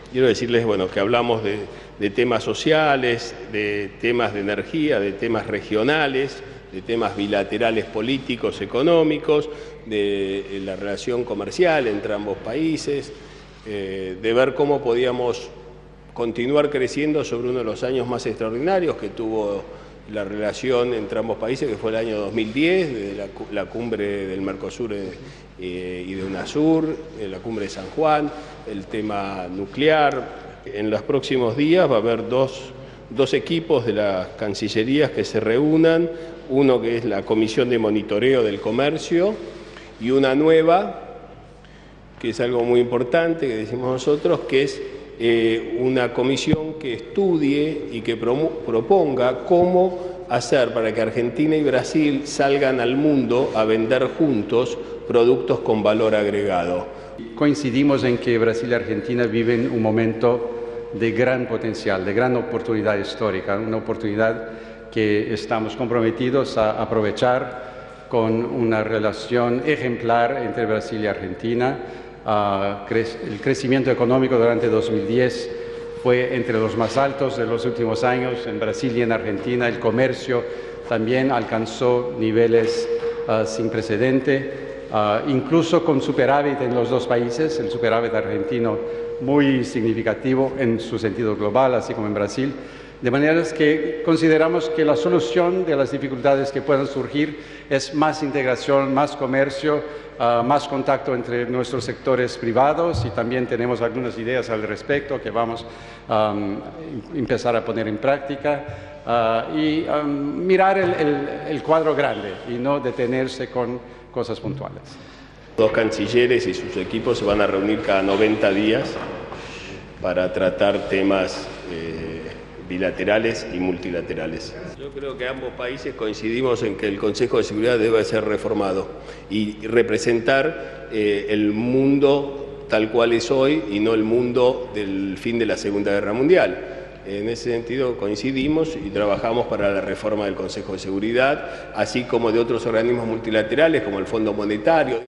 quiero decirles, bueno, que hablamos de temas sociales, de temas de energía, de temas regionales, de temas bilaterales políticos, económicos, de la relación comercial entre ambos países, de ver cómo podíamos continuar creciendo sobre uno de los años más extraordinarios que tuvo la relación entre ambos países, que fue el año 2010, desde la cumbre del Mercosur y de UNASUR, la cumbre de San Juan, el tema nuclear. En los próximos días va a haber dos equipos de las cancillerías que se reúnan, uno que es la Comisión de Monitoreo del Comercio y una nueva, que es algo muy importante, que decimos nosotros, que es una comisión que estudie y que proponga cómo hacer para que Argentina y Brasil salgan al mundo a vender juntos productos con valor agregado. Coincidimos en que Brasil y Argentina viven un momento de gran potencial, de gran oportunidad histórica, una oportunidad que estamos comprometidos a aprovechar con una relación ejemplar entre Brasil y Argentina. El crecimiento económico durante 2010 fue entre los más altos de los últimos años en Brasil y en Argentina. El comercio también alcanzó niveles sin precedente, incluso con superávit en los dos países, el superávit argentino muy significativo en su sentido global, así como en Brasil. De manera que consideramos que la solución de las dificultades que puedan surgir es más integración, más comercio, más contacto entre nuestros sectores privados, y también tenemos algunas ideas al respecto que vamos a empezar a poner en práctica y mirar el cuadro grande y no detenerse con cosas puntuales. Dos cancilleres y sus equipos se van a reunir cada 90 días para tratar temas bilaterales y multilaterales. Yo creo que ambos países coincidimos en que el Consejo de Seguridad debe ser reformado y representar el mundo tal cual es hoy y no el mundo del fin de la Segunda Guerra Mundial. En ese sentido coincidimos y trabajamos para la reforma del Consejo de Seguridad, así como de otros organismos multilaterales como el Fondo Monetario.